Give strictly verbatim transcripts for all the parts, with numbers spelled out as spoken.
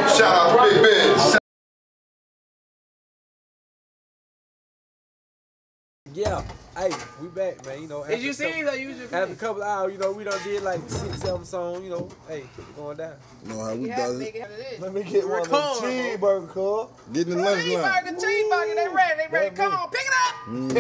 Shout out to Big Ben. Yeah, hey, we back, man. You know, Did you see that? You just after a couple hours, you know, we done did like six, seven songs. You know, hey, going down. You know how we done it. Let me get one of them cheeseburger, cuz. Get in the lunch line. Cheeseburger, cheeseburger, they ready, they ready. Come on, pick it up.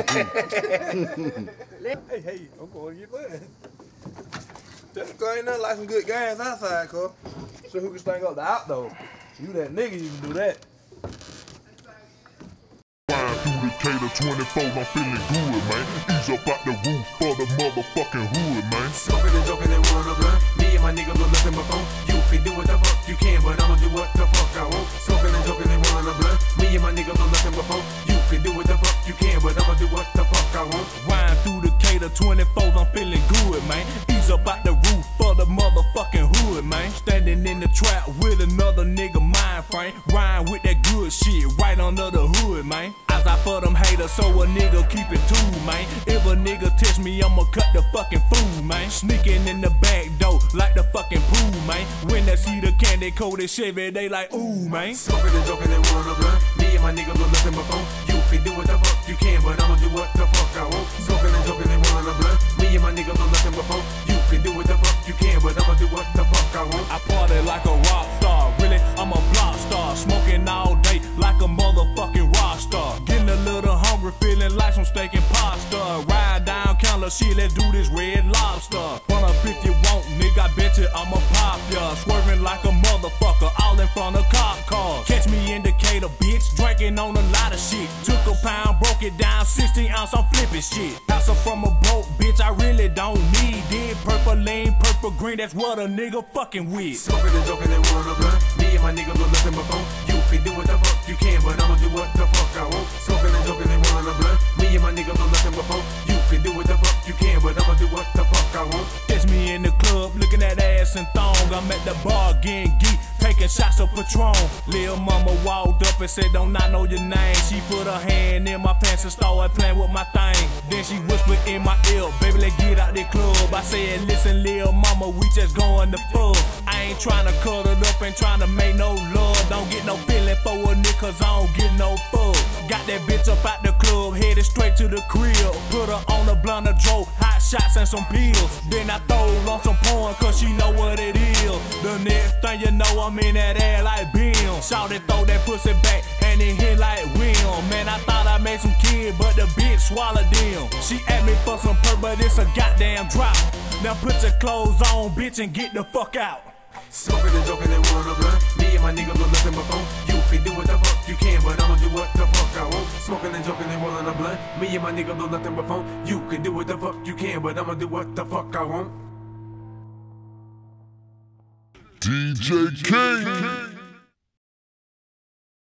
Hey, hey, I'm going to get mine. Just ain't nothing like some good games outside, cuz. So who can stand up the outdoor? You that nigga, you can do that. Through the Cater twenty-four, I'm feeling good, man. Ease up out the roof for the motherfucking hood, man. Smoking and joking and rolling a blunt. Me and my nigga blow nothing but phone. You can do what the fuck you can, but I'ma do what the fuck I want. Smoking and joking and rolling a blunt. Me and my nigga blow nothing but phone. You can do what the fuck you can, but I'ma do what the fuck I want. Riding through the Cater twenty-four, I'm feeling good, man. Ease up out the roof for the motherfucking hood, man. Standing in the trap with another nigga mind frame. Riding with that good shit right under the hood, man. I for them haters, so a nigga keep it too, man. If a nigga test me, I'ma cut the fucking fool, man. Sneaking in the back door like the fucking pool, man. When they see the candy coated Chevy, they like, ooh, man. Smoking and joking and rolling a blunt. Me and my nigga blow nothing but phone. You can do what the fuck you can, but I'ma do what the fuck I want. Smoking and joking and rolling a blunt. Me and my nigga blow nothing but phone. You can do what the fuck you can, but I'ma do what the fuck I want. I party like a rock star, really, I'm a block star. Smoking all day like a motherfucking rock star. Getting a little hungry, feeling like some steak and pasta. Ride down counter, shit, let's do this red lobster. Run up if you want, nigga, I bet you I'ma pop ya. Swerving like a motherfucker, all in front of cop cars. Catch me in Decatur, bitch, drinking on a lot of shit. Took a pound, broke it down, sixteen ounce, I'm flipping shit. Pass up from a broke bitch, I really don't need it. Purple lane, purple green, that's what a nigga fucking with. Smoking and joking and rolling a blunt. Me and my nigga blow nothing but phone. You can do what the fuck you can, but I'ma do what the fuck I want. Smoking and joking and rolling a blunt. Me and my nigga blow nothing but phone. You can do what the fuck you can, but I'ma do what the fuck I want. Catch me in the club, looking at ass and thong. I'm at the bar getting geek, taking shots of Patron. Lil' mama walked up and said, don't I know your name? She put her hand in my pants and started playing with my thing. Then she whispered in my ear, baby, let's get out the club. I said, listen, lil' mama, we just going to fuck. I ain't tryna cuddle up, ain't tryna make no love. Don't get no feeling for a nigga, cause I don't get no fuck. Got that bitch up out the club, headed straight to the crib. Put her on a blunt of dro, hot shots and some pills. Then I throw on some porn, cause she know what it is. The next thing you know, I'm in that air like Bim. Shawty throw that pussy back, and it hit like Will. Man, I thought I made some kids, but the bitch swallowed them. She asked me for some purple, but it's a goddamn drop. Now put your clothes on, bitch, and get the fuck out. Smoking and joking and rolling a blunt. Me and my nigga blow nothing but phone. You can do what the fuck you can, but I'ma do what the fuck I want. Smoking and joking and rolling a blunt. Me and my nigga blow nothing but phone. You can do what the fuck you can, but I'ma do what the fuck I want. D J King.